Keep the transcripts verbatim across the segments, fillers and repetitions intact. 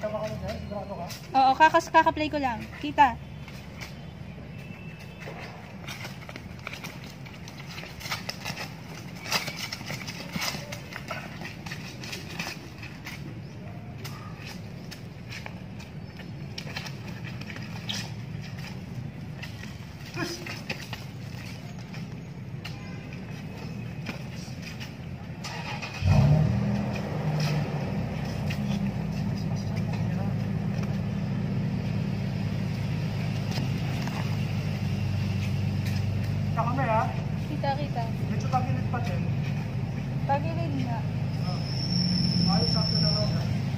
Kita ba kami dyan? Sigurado ka? Oo, kakas kaka-play ko lang. Kita. Kita kami ha? Kita, kita. Medyo tagilid pa din. Tagilid nga. Ah. Ayos sakto na lang ha?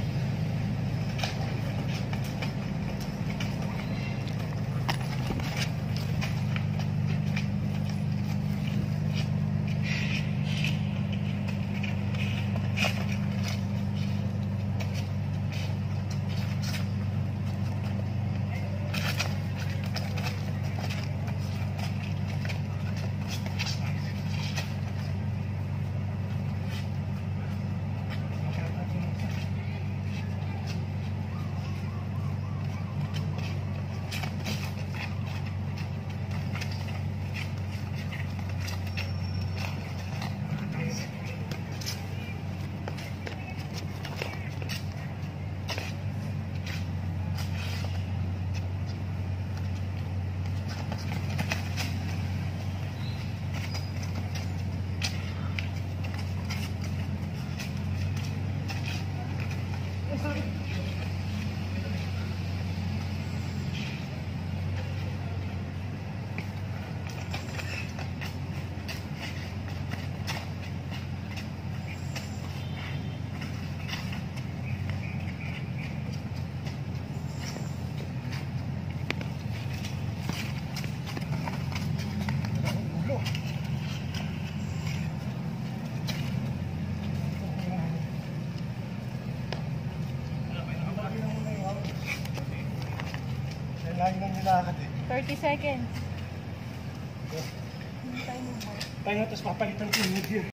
Layo ng nilakad eh. thirty seconds. Tayo na, tapos papalitan ko yung